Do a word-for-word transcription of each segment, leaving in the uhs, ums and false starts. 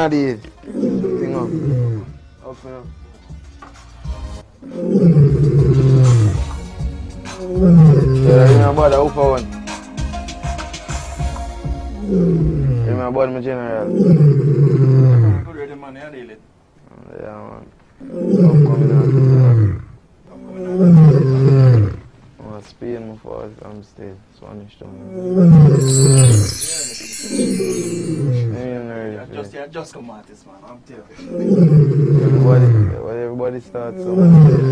I did. Thing up. Up for now. Yeah, remember about the Ufa one. Remember about my general. Good ready man, yeah, deal it. Yeah, man. Upcoming out. Upcoming out. I'm Spain before I'm still Spanish town. Yeah, just, yeah, just come at this man, I'm telling you. Everybody, everybody starts somewhere.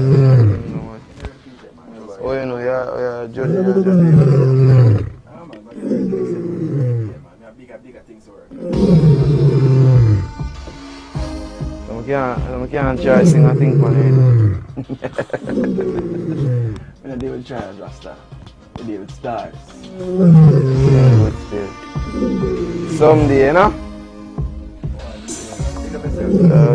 Oh, you know, yeah, yeah, judge, yeah, judge. Ah, man, but yeah, man, we have bigger, bigger things to work. So I can't, I can't try sing a thing for me. We don't deal with trials, Rasta. We deal with stars. Yeah, but still. Someday, you know? Pick up yourself. Uh,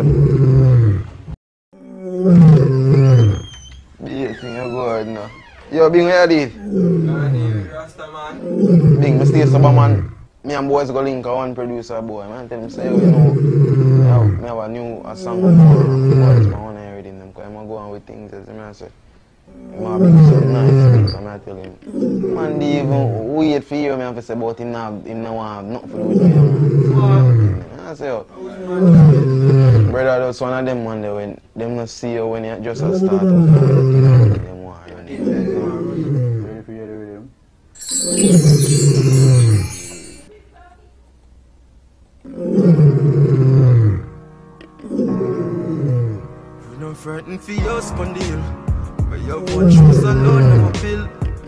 yeah, thing you go ahead now. Yo, Bing, where you did? Nah, deal Rasta, man. Bing, I stay sober, man. Me and boys go link a one producer boy, man. Tell him, say, you know, me have, me have a new a song for boys, man. When I read in them, because I'm going to go on with things, as I say. I'm going to be so nice, things, so I tell him. Man, they even wait for you, man, to say about him now, him now want nothing to do with me, man. I say, oh. Brother, that's one of them, man, they, when them not see you when you just a start up, them want you. Ready for you to read him? You're not frightened for your spondyle, but your one shoes alone never feel.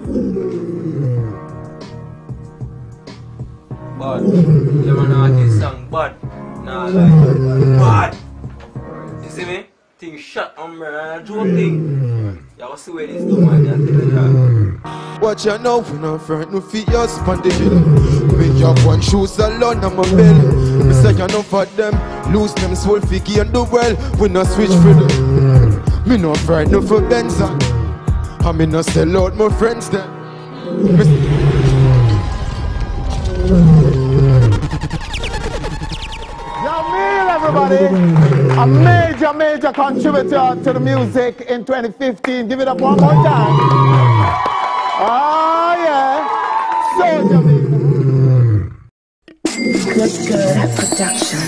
Bad. You man artist song bad. Nah like bad. You see me? Thing shot on me and a joke thing. You will see where this do man, I tell you that. Watch you now, you're not frightened for your spondyle. Me have one shoes alone on my bill. Me say you know for them, lose them soul figure in the world. We no switch for them. Me no frightened for Benza. I me no sell out my friends them. Jamil, everybody, a major, major contributor to the music in twenty fifteen. Give it up one more time. Oh, yeah. So, Jamil. Good, good production.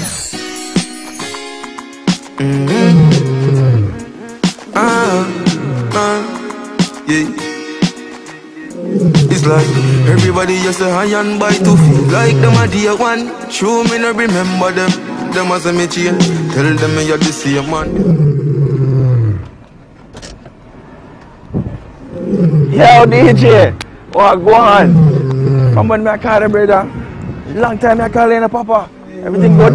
Mm-hmm. Ah, ah, yeah. It's like everybody just say high and buy to feel like them a dear one. Show me no remember them. Them as a me chain. Tell them me you're the same man. Yo, D J, what go on? From when I call the brother, long time I call in a papa. Everything good?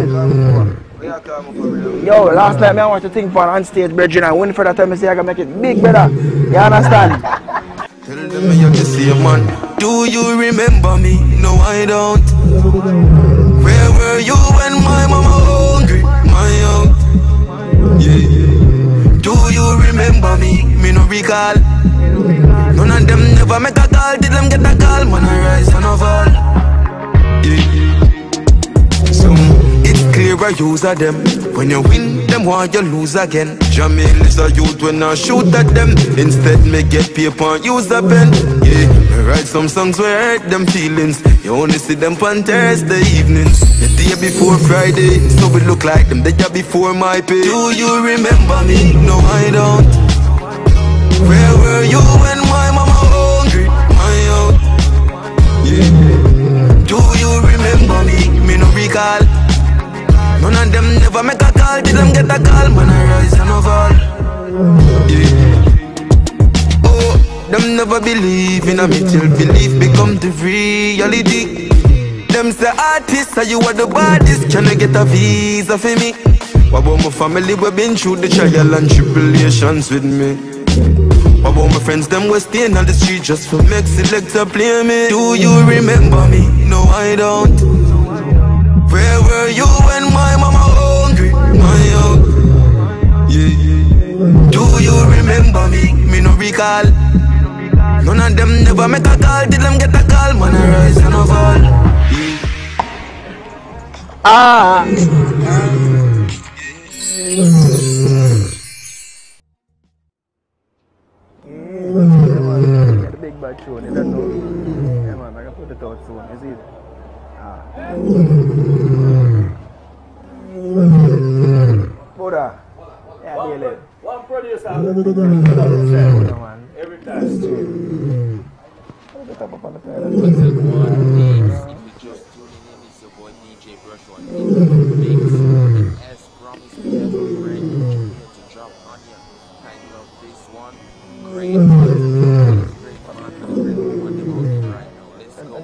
Yo, last night I watched the thing for on stage, brethren. I went for that time I say I can make it big, brother. You understand? Tell them me you're the same man. Do you remember me? No, I don't. Where were you when my mama hungry? My out. Yeah. Do you remember me? Me no recall. None of them never make a call. Did them get a call? Man, I rise and I fall. Yeah. So it's clear I use of them. When you win, them want you lose again. Jamil is a youth when I shoot at them. Instead, me get paper and use a pen. Yeah, me write some songs where I hurt them feelings. You only see them on Thursday evenings. The day before Friday, so we look like them the day before my pay. Do you remember me? No, I don't. Where were you when my mama hungry? My out. Yeah. Do you remember me? Me no recall. None of them never make a call. Did them get a call? Man, I rise and I fall. Yeah. Oh, them never believe in a me till belief become the reality. Them say artists, are you are the baddest? Can I get a visa for me? What about my family? We've been through the trial and tribulations with me. What about my friends? Them we staying on the street just for make selector play me. Do you remember me? No, I don't. Where were you when my mama hungry? My out. Yeah. Do you remember me? Me no recall. None of them never make a call. Did them get a call? Man, I rise and I fall. Yeah. Ah! Get the big bad tune, you don't know. Yeah man, I can put it out soon, you see it? Ah. Buddha. Yeah, daily. One producer. Yeah, man. Every time. Get up on the What's up, what? If you just tuning in, it's your boy D J Brush One. Mix S promise to get a great to drop on you. Kind of this one. Great one. Great one. I'm going to one the most right now. Let's go.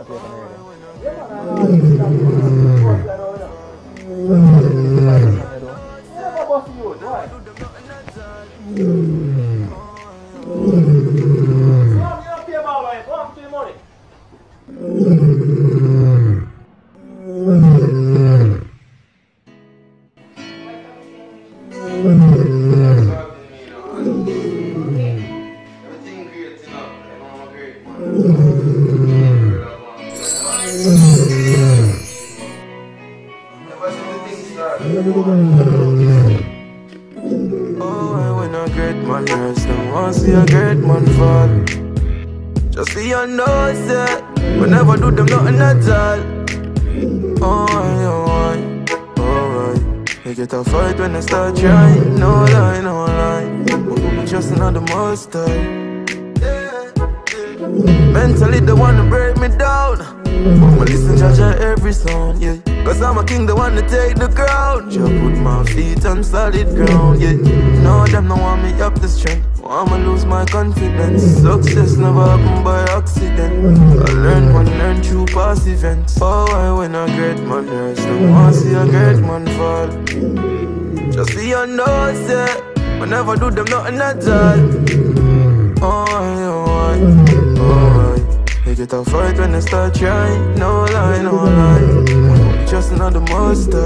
Oh, when a great man rest, them want see a great man fall. Just so you know, say, we never do them nothing at all. Oh, I, oh, I, oh, I. They get a fight when they start trying. No lie, no lie. We just another most time. Yeah, yeah. Mentally, they wanna break me down. I'ma listen to Jah every sound, yeah. Cause I'm a king, the one to take the crown. Jah put my feet on solid ground, yeah. No, them no want me up the strength. I'ma lose my confidence. Success never happen by accident. I learn one, learn through past events. Oh, I win a great man rest. I wanna see a great man fall. Just so you know, say, I never do them nothing at all. Oh, I, oh, I, oh, I. They get a fight when they start trying. No lie, no lie. Just another monster.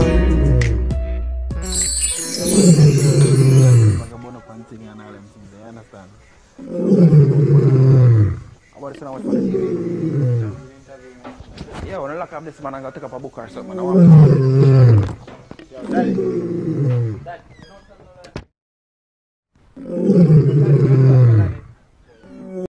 Vagabundo panting and all them things, you understand? How about this one, I watch for the T V? Yeah, when I lock up this man, I'm gonna take up a book or something. I want Daddy. Daddy.